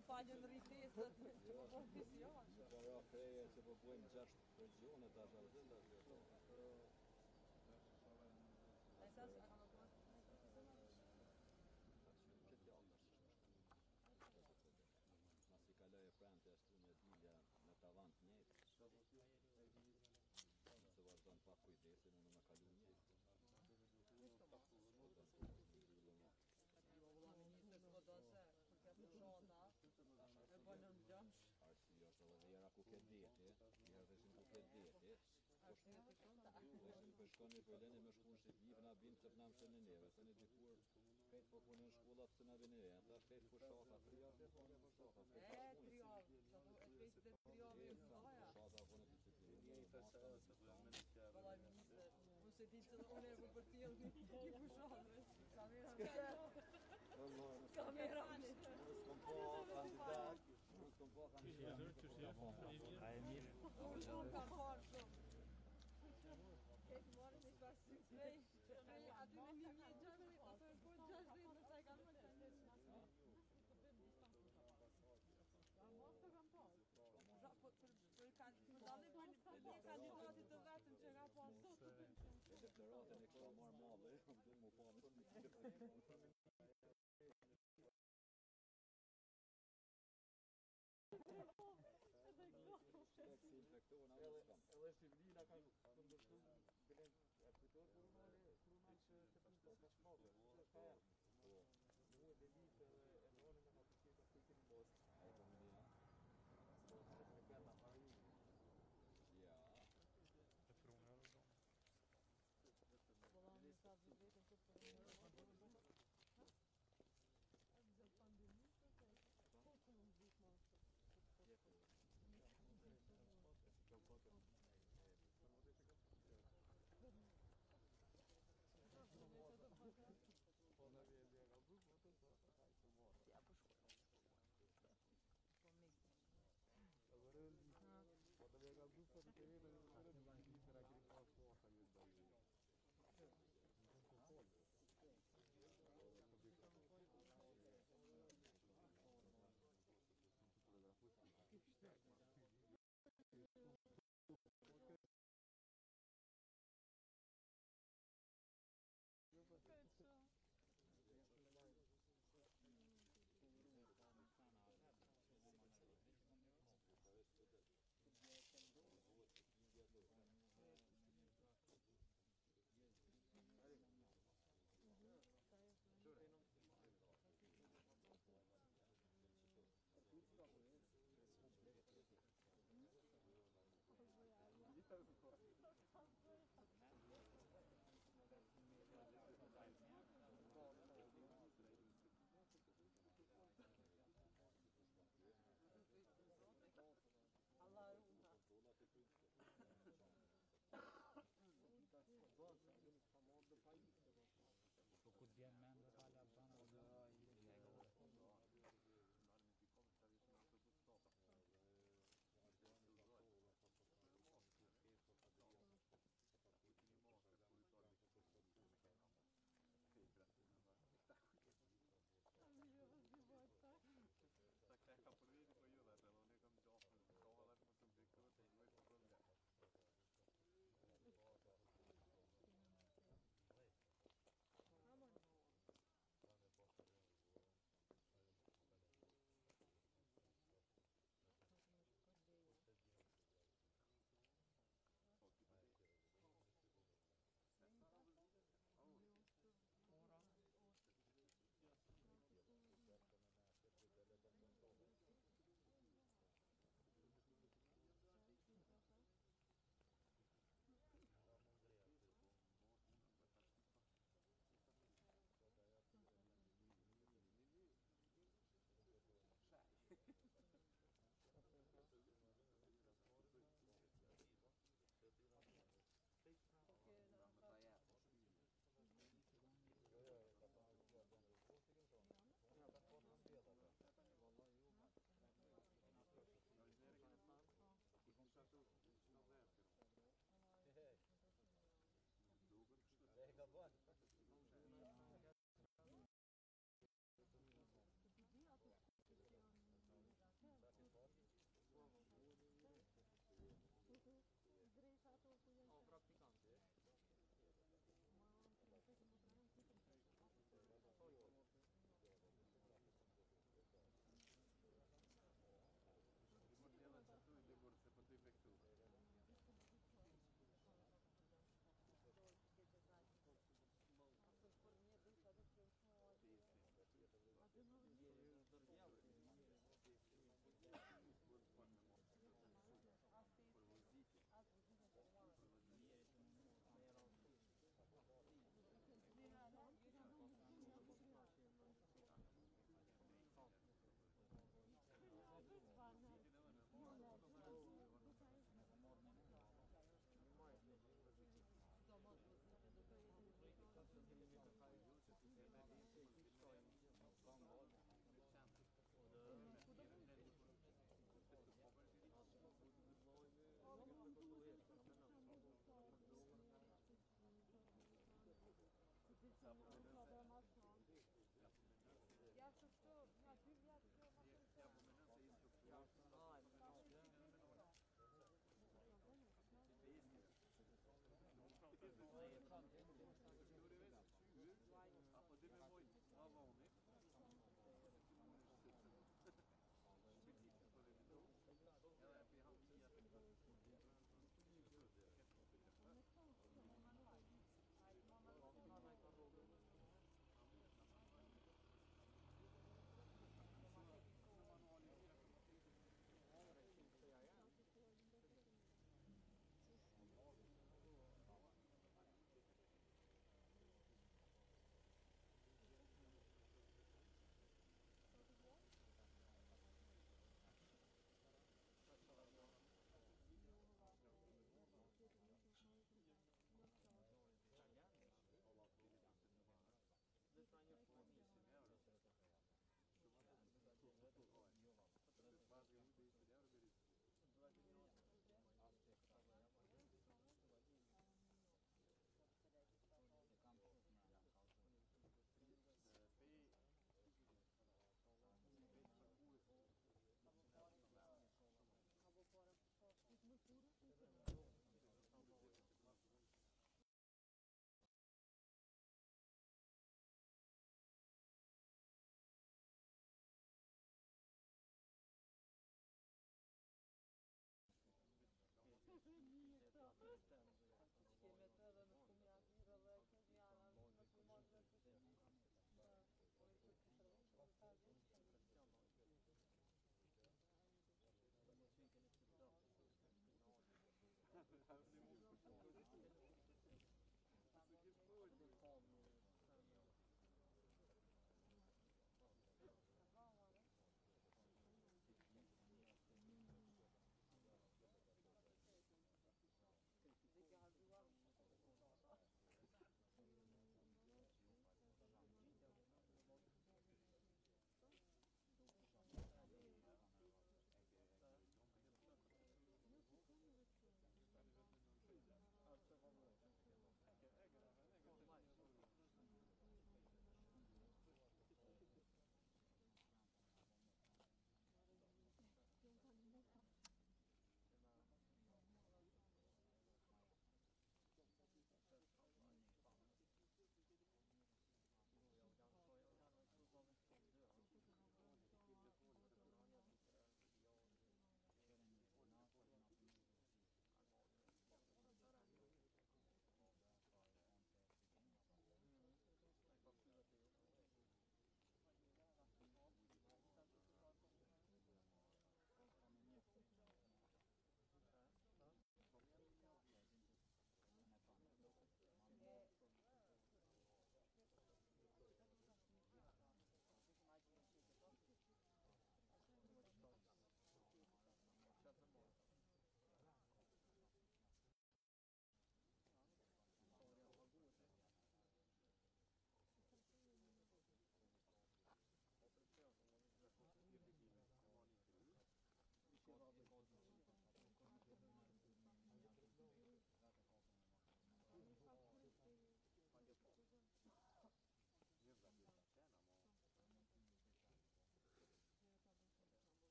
Falën rritesët që po bën vizion. Para kreje që po bojmë 6 regione tash atë. Ai sa ka më pas. Mas I kaloj e prante ashtu me dilja në tavan të njëjtë. Se vazhdon pa kujdesin, unë me kalu njëjtë. Valla ministër s'po do se kur ka të shota e bën në dëmsh. Arsye është edhe vera ku ke deti, njëherë veshin ku ke deti. Arsye të shota. Veshin për shkoni për lene me shku në Shqipëri, na binë se na mshën në neve, se në dikur krejt po punën në shkollat se na vinë re, ata krejt fushata, 3 javë po në fushata. 3 javë, e krejt 3 javë në soja. Fushata po në disiplinë. Valla ministër, unë se di që unë e për tjellë një fushatë. Kamerani. Unë s'kom po kandidat, unë s'kom po kandidat. A e mirë. Unë kam parë shumë. Këtë morë një pasë prej aty me 1600, ose është bërë 60, nësa e kam më të ndeshë. Kam pasë. Për kandidatit të vetëm që ka pasë. Elektoratën e ka marrë madhe, më dhe më pa në si infektohen apo s'kam. Edhe Shqipëria ka kundërshtu bilen e kujtor kurumale që të punë ka shkallë. Ka po. Mua dhe litë e nënë me ka përkje ka përkje në bosë. A e komunia? Po, me kërna pari. Ja. E prunë edhe do. Valla në sa të vetën të përmërë. A të pandemi të të po të më gjithë ma të. Ja, po shkoj. Po mikë. Po të vega grupë të të vega në shërë në një të rakiri pa shkoha një të dojë.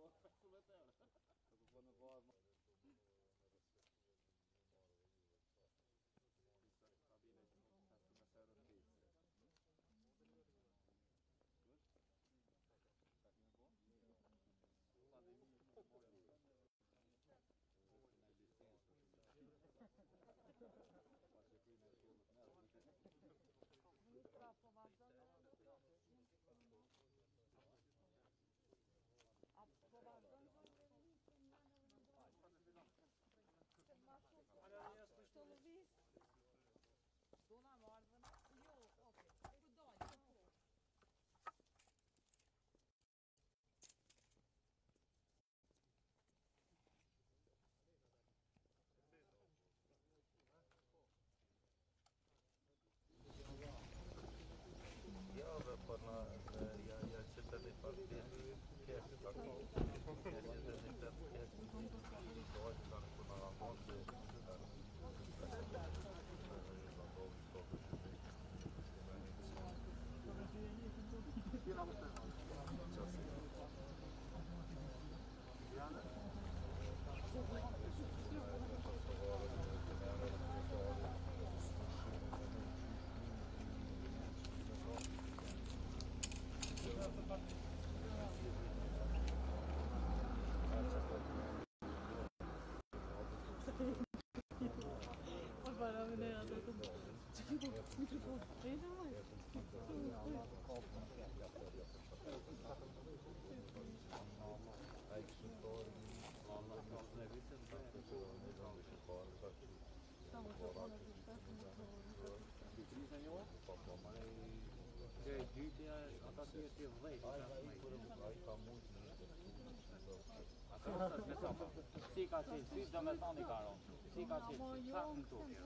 Si ka qenë, si do me thani ka ronë, si ka qenë, si sa në tukë.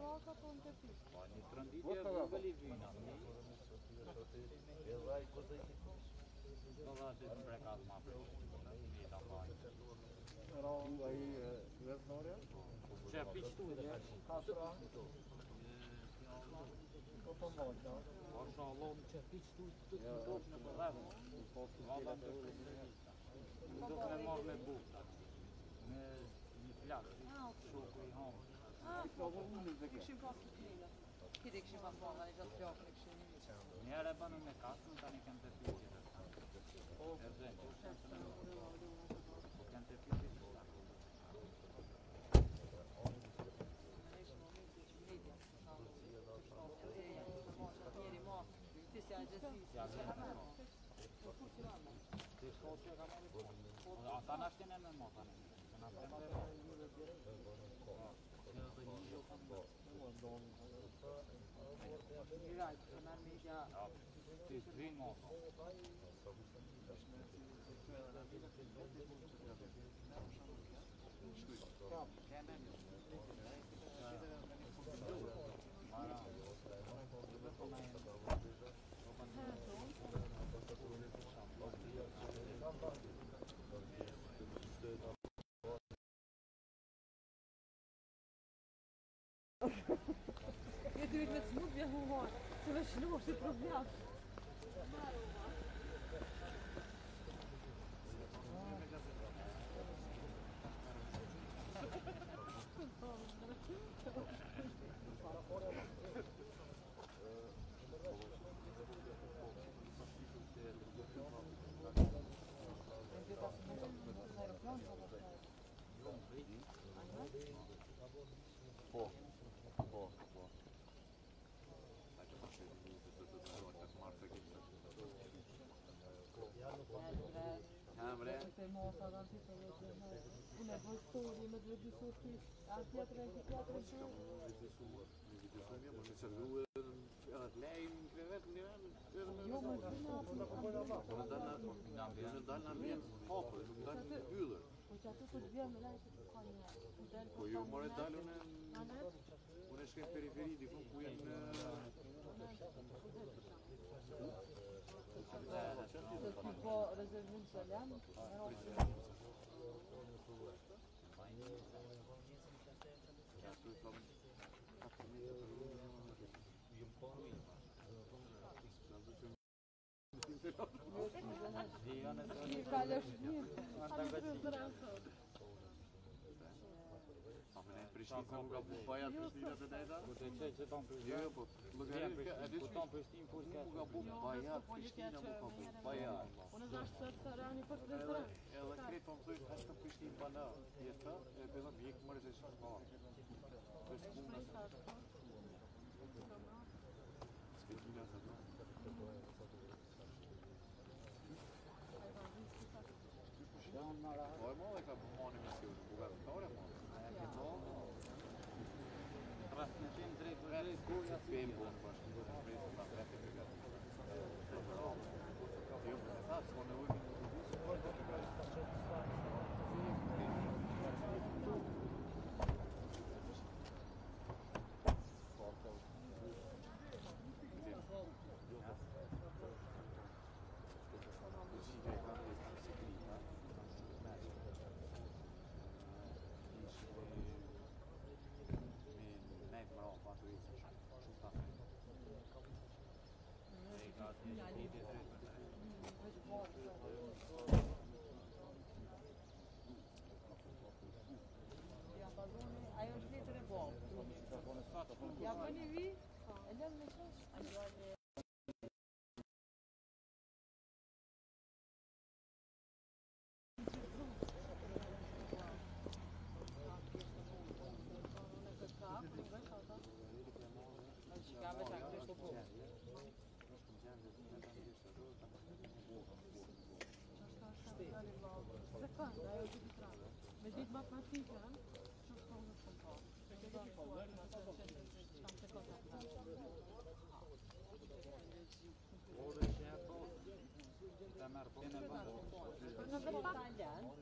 Po, një trënditje e vogël I vyna. Do dhe të brekat ma për një të mbajnë. Që piqtu dhe, ka të piqtu. Po shalom që piqtu të të tokë në përreve. Valla të përreve. Do të me marrë me bukta. Me një plakë, shoku I hamë. Këshim pas të klina. Kiti këshim pas manda, një gjatë plakën e këshim një. Njerë e banë me kasën, tani kem të pyqit e sa. E dhe, po kemë të pyqit e sa. Ata në ashtë me më tani. Miraj, të në media të zvinë më. Je duhet me të smut vje huhar, se me shlu është I problem. Unë e bëj story me dhe dy soti, a tjetër e këtë tjetër që? Jo, më dhina atë në ambient hapër, nuk dalë në yllër. Po që atë të të vjen me lejtë të ka një... Po jo, more dalë unë e shkem periferi, dikun ku jenë... Të po rezervim se lem, Një kalësh një. A në rëzëran sot. Prishtinë sa më ka bu bajat Prishtinat e nejta? Ku të qëjtë që tonë Prishtinë? Jo, po, Ku tonë Prishtinë, ku s'ka mu ka bu bajat Prishtina mu ka bu bajat. Unë është sot sarani për të rëzëran. Edhe kretë po më thujnë, hashtë të Prishtinë bana, jetë, e pëllëm vjekë mërë që shkë shkë. Spetina sa do. Po e mo dhe ka përmoni misionë, ku ka të tore mo. Transmetim drejt për drejt, ku ja si Pem bon bashkë, do të presë ta vete për gati. Jo, për e thatë, s'ko nevoj me Ajo është letër e bobë. Ja bëni vi? E lëmë me qështë? Me ditë matematikën, që është tonë në kompar. Në vetë italian.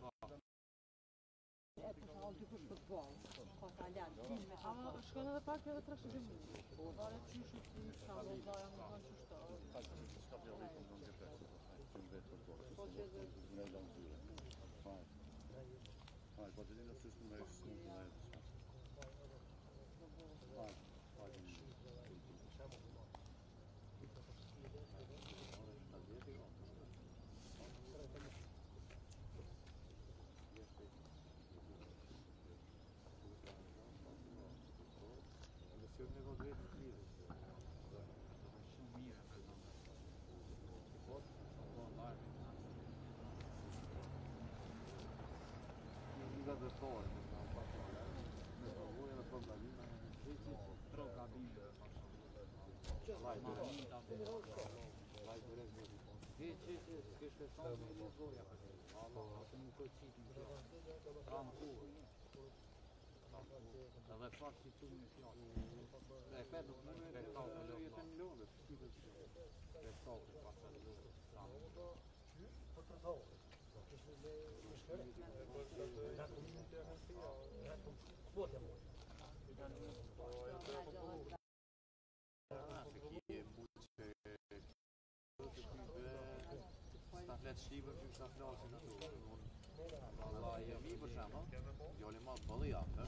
E për shkallë dy kush për të bërë. Ka italian, me shkallë. Shkallë edhe pak edhe 300 mijë. Dare që ishë të një shkallë, daja më kanë që Po të dinë se s'më vesh s'më të dhejtë. Edhe pak si tu një fjallë. E këtë nuk më në jetën lëndës. E sotër pasër lëndës. Shqipër që kësa flasin ato. Allah e mi për shemë, gjallë ma të bëllë jaftë.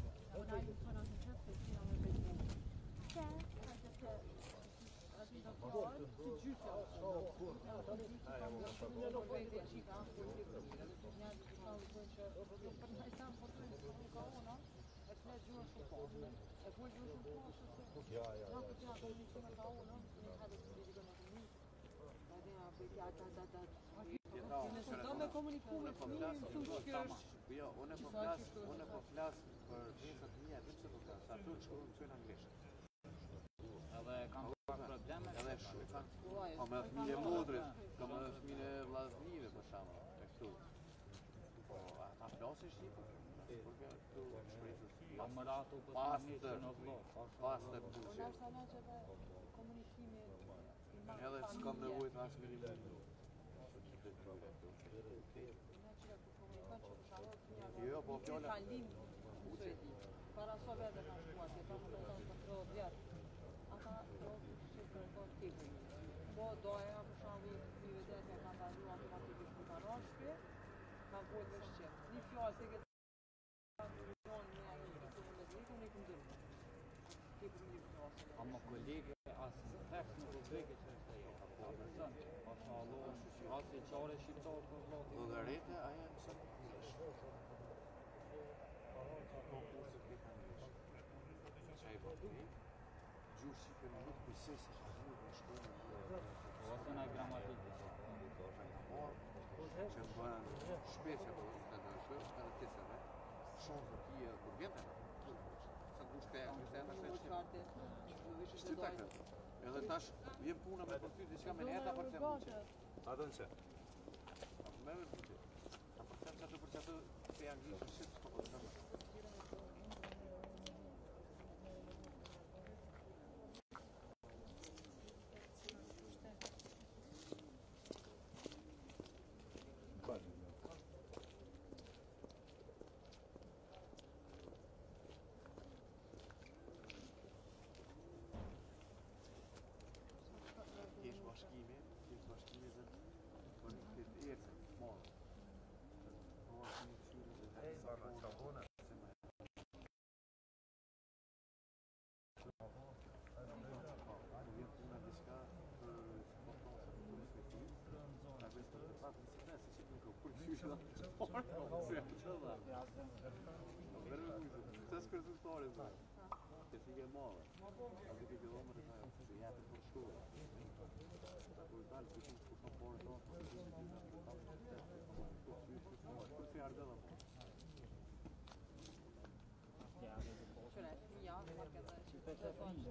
Do me komuniku me fëmijë, më thush kjo është. Jo, unë po flas për pjesët mia, vetëm se po flas. Ato shkruajnë mësojnë anglisht. Edhe kanë pak probleme. Edhe kanë ka me fëmijë modrit, ka me fëmijë vllaznive për shembull, tek këtu. Po, ata flasin shqiptar. Porque këtu shpresës. Ja më rato për të njësë në vlog. Pastë pushim. Unë është ala që dhe komunikimi Edhe s'kam nevojë as minimum. Jo, po fjala. Talim Suedi. Para sove edhe kanë shkuar, se pa më tonë për 30 vjetë. Ata do të kërkon tipin. Po doja për shembull një vetë që ka bazu automatikisht në garazh, ka vuajë vesh. Një fjalë se që Ama kolege asë në tekst nuk o bëjke që është e jo. mësën. Mashallah, rasti qare shqiptar për vllati. Llogarete ajo mëson anglisht. Çaj voti. Gjuhë shqipe nuk besoj se është gjuhë në shkollë. Ose në gramatikë. Që bën shpesh apo të dashur, ka të tësa. Shumë voti kur vjen. Sa gushte, është ata që shtyta. Edhe tash vjen puna me përfyt diçka me neta për të mundë. A do të çe? Më vjen ti. A për çfarë të anglisht shit po po. Të skërzulltore zë. Të fike mallë. A duke kilometrë të se japën për shkollë. Ta kur dalë të shumë kur kanë porë tonë, për të kur të ardë dhe Qëre, ja, marke dhe që të thonë.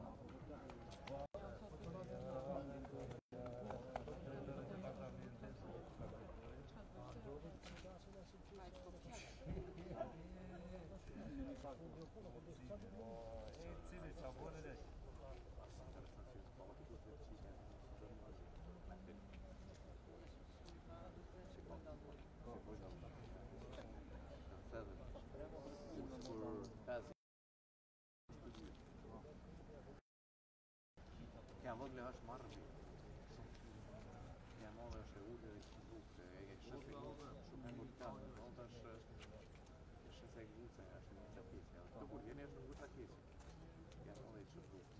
Ja, vogla është marrë mi. Ja, modhe është e ullë dhe i këndukë. E shëse shumë e ngurtanë. Vogla është shëse e ngurë është në të pjesë. Të kur vjene është në ngurë të pjesë. Ja, modhe i qëndukë.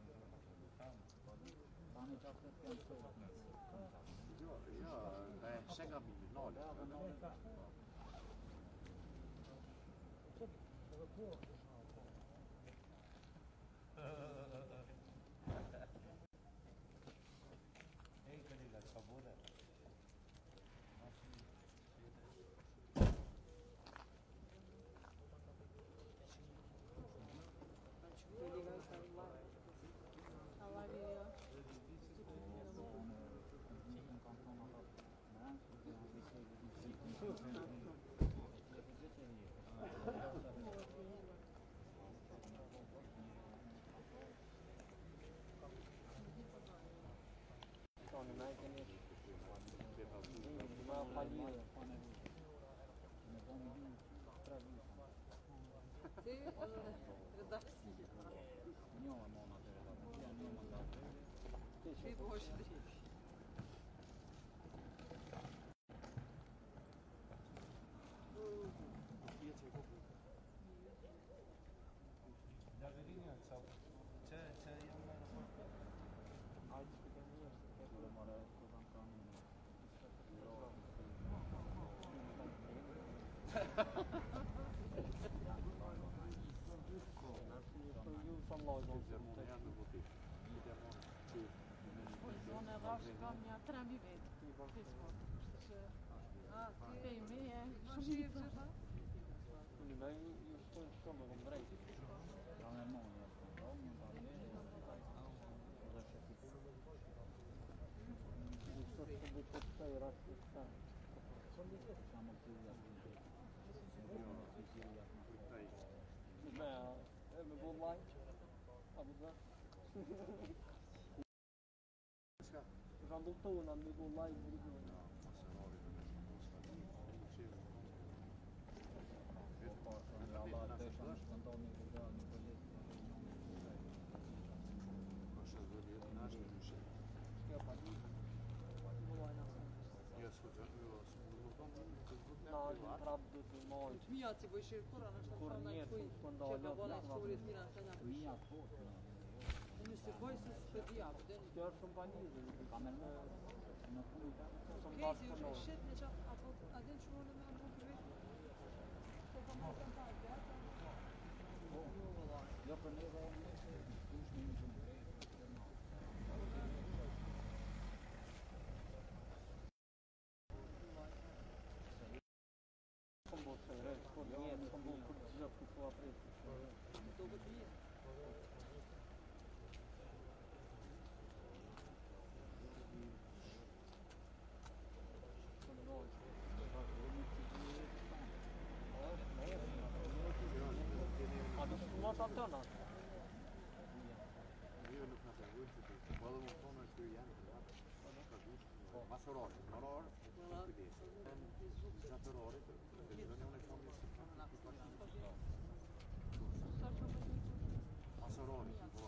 Jo, e shega minimale. Ti, redaksi. Jo, mona të redaksi. Ti po është drift. Zonë e rrashë kam një 3.000 vetë. Facebook. Pejme e shumë të. Unë me ju shtojnë shumë më drejtë. Kam e monja, një bërë. Me bo like, apo të kanë doktorën me bo like në rrugën. Mia ti vuoi cercare una stazione in cui c'è una buona storia di Mia po. Non si può si spedia, Kjo është kompani. Kam e monja. Në komunitet të Okej, bashkë si të është lorë. shit në qatë, apo adin që më në me më kërë? Se ka më të në parë, gata? Jo për ne dhe në që dush një që më Kom bo të rejtë, kom jetë, kom bo për gjithë ku po apretë. Do këtë bje. A do të mos atë në? Io nuk na bëj vetë. Po edhe më thonë se janë të latë. Ka dush. Masoror, maror, kujdes. Zatërore, televizioni e kam një Masorori, po.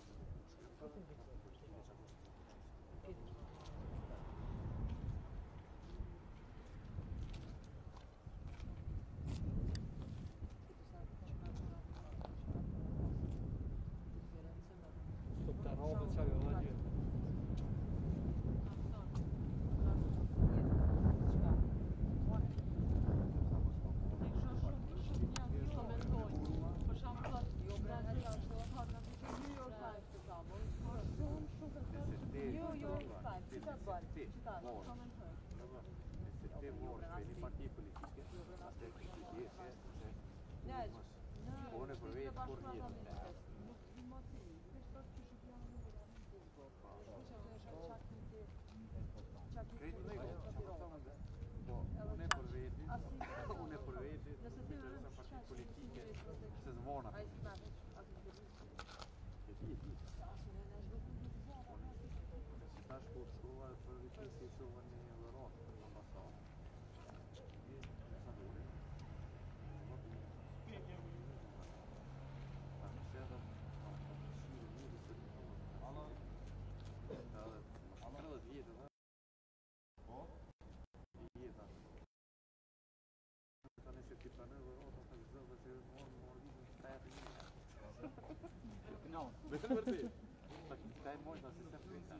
No. Vërtet. Taj moj na sistem printa.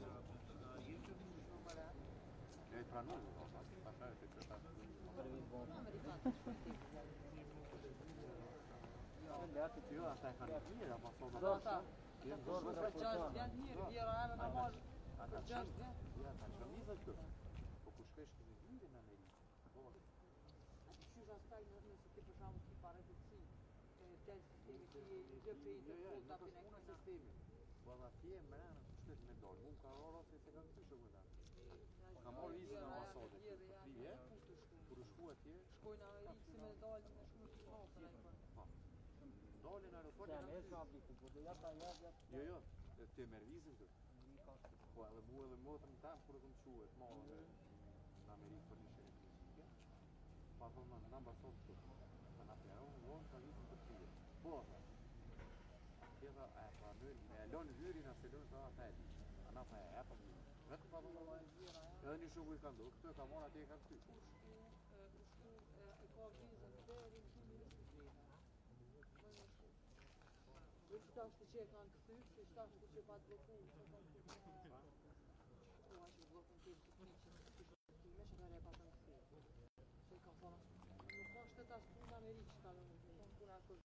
E pranoj, pastaj se këta. Lehtë Ti jo ata kanë mirë, ama thonë Ata, për 6 vjet mirë, vjera edhe në marë ata për 6 vjet. Ja, ata kanë 20 këtu. Po ku shpesh kemi hyrë në Amerikë. Po. Ati qysh astaj nëse ti për shembull ti pare të si, del sistemi ti gjë pe i të kulta për ne këna. Sistemi. Po atje më në shtet me dorë. Mund ka orë se se kanë kështu këta. Ka marrë vizën në ambasadë. Kur u shku atje, Shkojnë në Amerikë si me dalë në shku të shkopën ai për. dalin në aeroport. Ja ne ska apliku, po do ja ta ja. Jo, ti merr vizën këtu. Po edhe motën tam kur kam shuhet morë në Amerikë për një shërim fizike. Pa thonë në ambasadë këtu. Pa na pjaron vonë ka vizën për 3 vjet. Po. Atjera e pranojnë, e lën hyrin as e lën sa ata e di. Ana pa e hapën. Vetëm pa vonë. Edhe një shoku i ka ndodhur, këtu e ka marrë atje e ka kthy. E ka vizën deri në 2023. Veç tashti që e kanë kthy, se tashti që pa të bloku, se kanë kthy. Po që blokun tim të kiçën, me që kanë e pa të kthy. Se ka thonë, nuk ka shtetë as punë në Amerikë që ka me mund të puna kërë.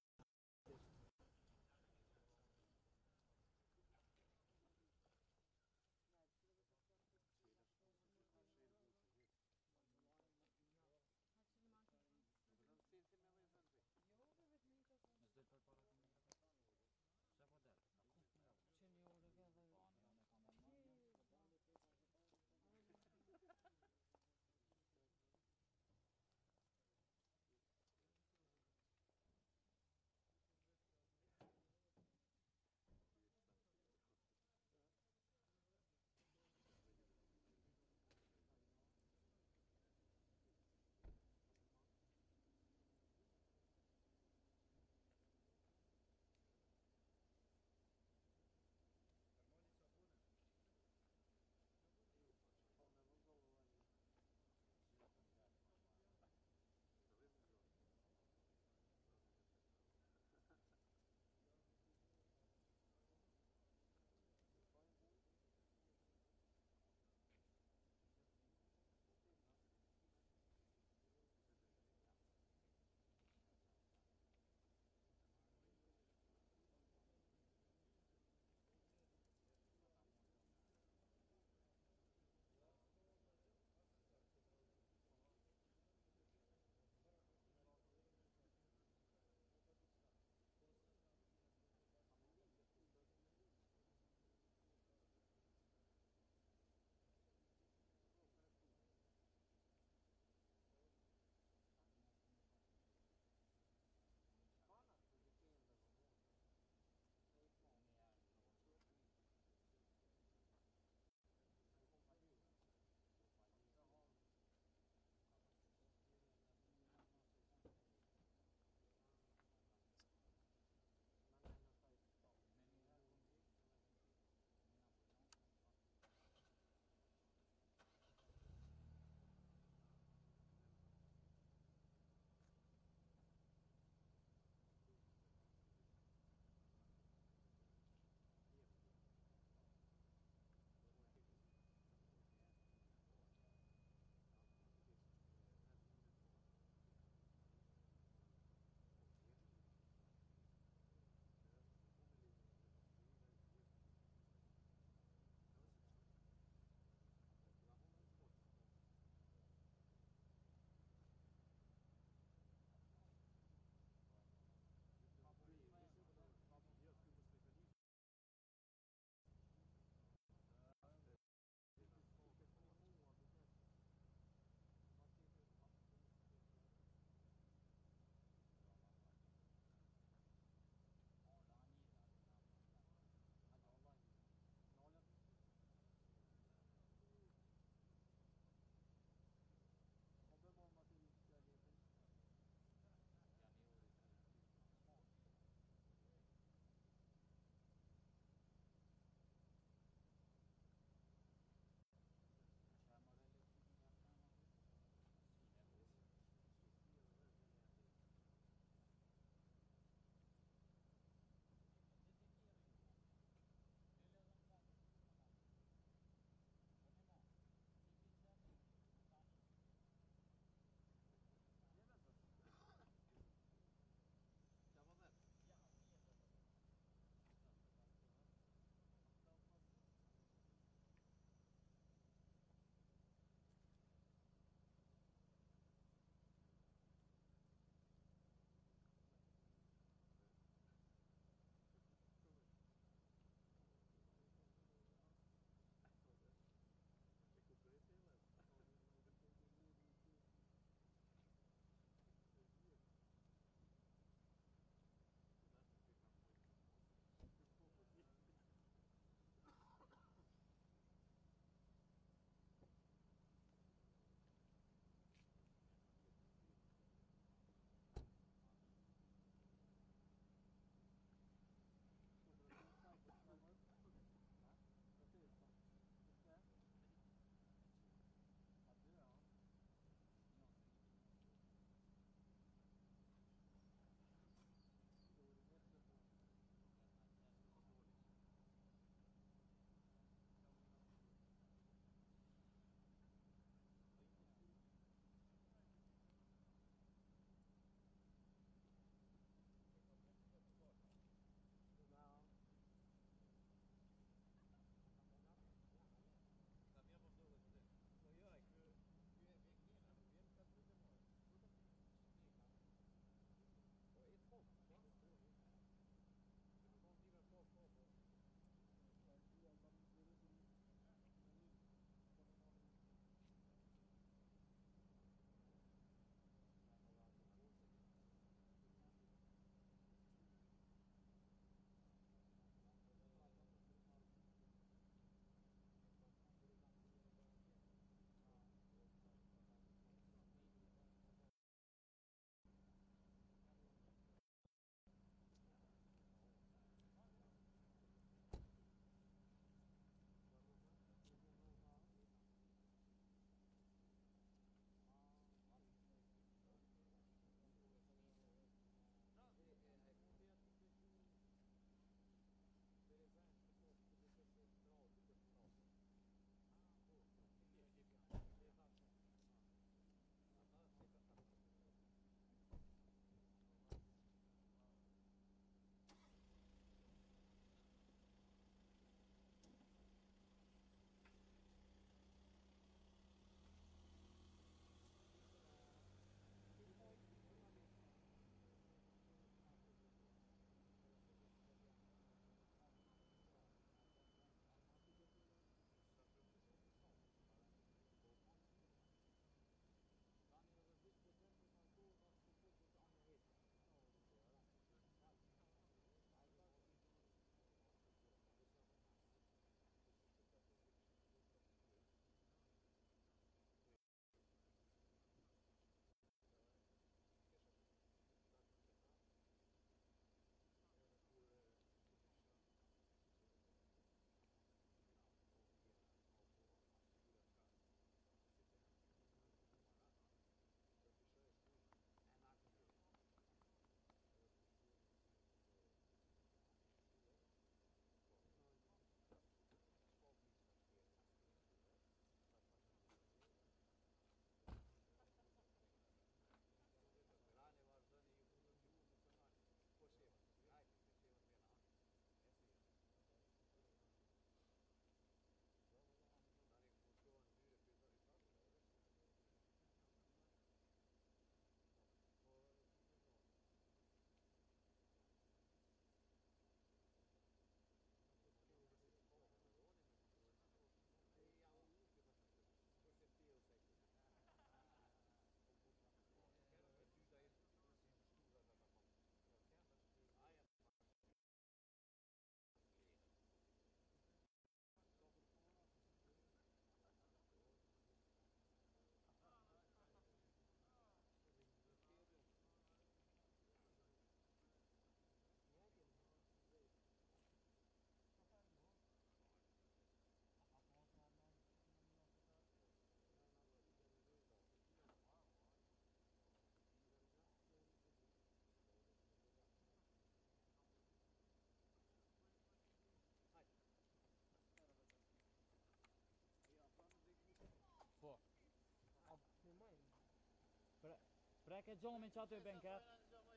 Rek e gjomin që aty benket.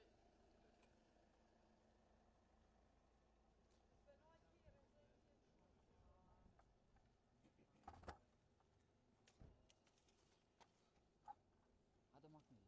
Hadi makneli.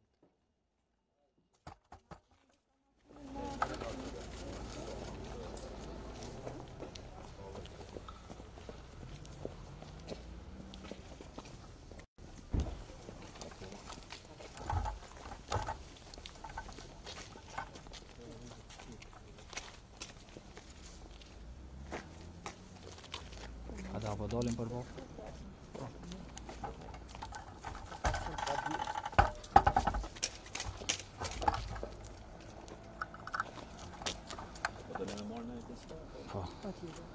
Hadi apo dalim për bak. Po të në marrë në këtë sfera?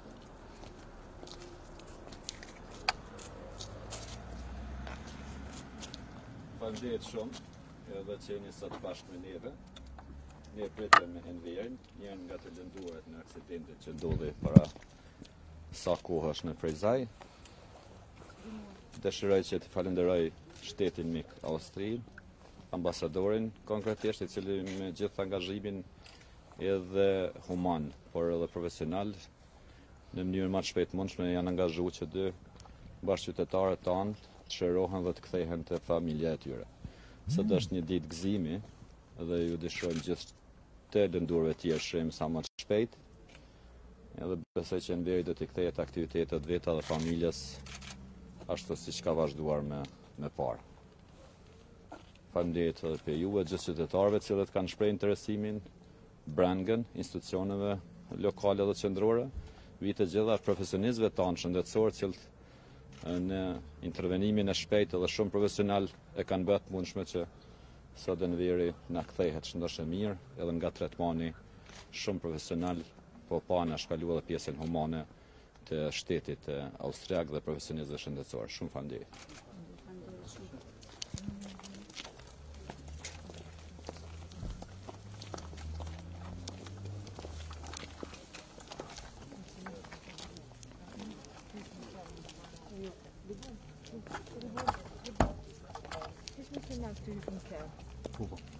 Faleminderit shumë, edhe që jeni sot bashkë me neve. Ne pritëm me Enverin, njën nga të lënduarit në aksidentit që ndodhi para sa kohësh në Frejzaj. Dëshiroj që të falenderoj shtetin mik Austri, ambasadorin konkretisht, i cili me gjithë angazhimin edhe human, por edhe profesional, në mënyrë më të shpejtë mundshme janë angazhuar që dy bashkëqytetarët tanë të shërohen dhe të kthehen te familja e tyre. Sot është një ditë gëzimi dhe ju dëshirojmë gjithë të lëndurve tjerë shërim sa më të shpejt. Edhe besoj që Enveri do të kthehet aktivitetet veta dhe familjes ashtu siç ka vazhduar me parë. Faleminderit edhe për ju e gjithë qytetarëve të cilët kanë shprehur interesimin brendën institucioneve lokale dhe qendrore, vite gjitha profesionistëve tanë shëndetësorë cilët në intervenimin e shpejt dhe shumë profesional e kanë bërë mundshme që sot Enveri na kthehet shëndoshë mirë edhe nga tretmani shumë profesional, po pa na shkaluar edhe pjesën humane të shtetit austriak dhe profesionistëve shëndetësorë. Shumë faleminderit. Hiç mi sen yaptığın